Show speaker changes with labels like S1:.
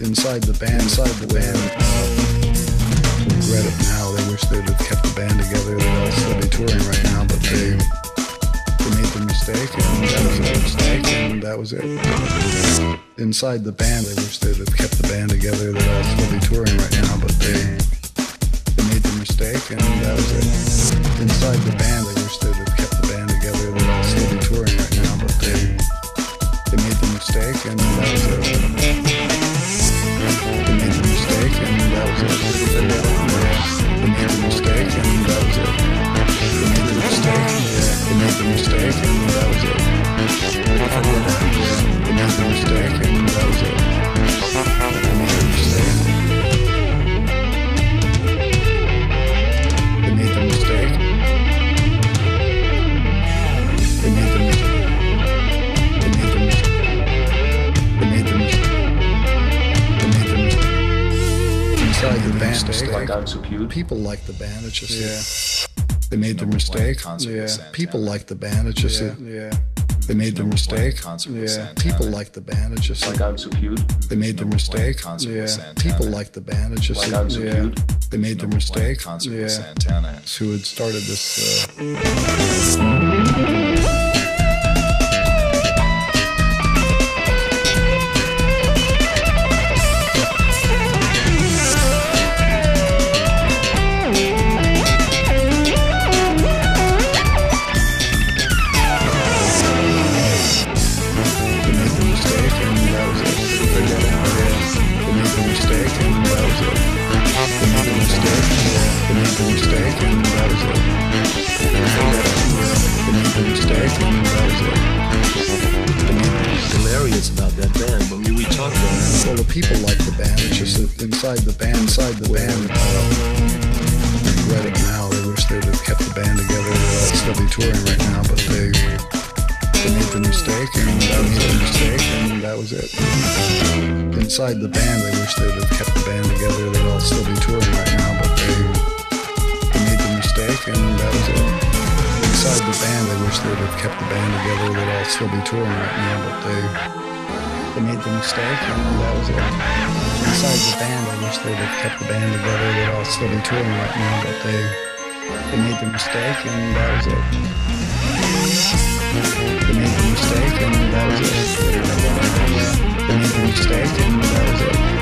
S1: inside the band, regret it now. They wish they'd have kept the band together. They'd all still be touring right now, but they made the mistake, and that was a mistake, and that was it. Inside the band, they wish they'd have kept the band together. They'd all still be touring right now, but they made the mistake, and that was it. Inside the band, they wish they'd have kept the band together. They'd all still be touring right now, but they made the mistake, and that was it. They made the mistake, and that was it. They made the mistake, and that was it. They made the mistake, they made the mistake, and that was it. They made the mistake, and that was it. They made the mistake. They made the mistake. They made the mistake. They made the mistake. They made the mistake. They made the mistake. Inside the band,
S2: like I'm so cute.
S1: People like the band. It's just they made the mistake. People like the band. It's just they made the mistake. People like the band. It's just
S2: like I'm so cute.
S1: They made the mistake. People like the band. It's just
S2: like I'm so cute.
S1: They made the mistake. Who had started this?
S2: Hilarious about that band. When we talked about it.
S1: Well, the people like the band. It's just that inside the band, regret it now. They wish they'd have kept the band together. They'd all still be touring right now, but they made the mistake, and that was a mistake, and that was it. Inside the band, they wish they'd have kept the band together. They'd all still be touring right now, but they made the mistake, and that was it. Inside the band, they wish they'd have kept the band together. They'd all still be touring right now, but they made the mistake, and that was it. Inside the band, they wish they'd have kept the band together. They'd all still be touring right now, but they made the mistake, and that was it. They made the mistake, and that was it. They made the mistake, and that was it.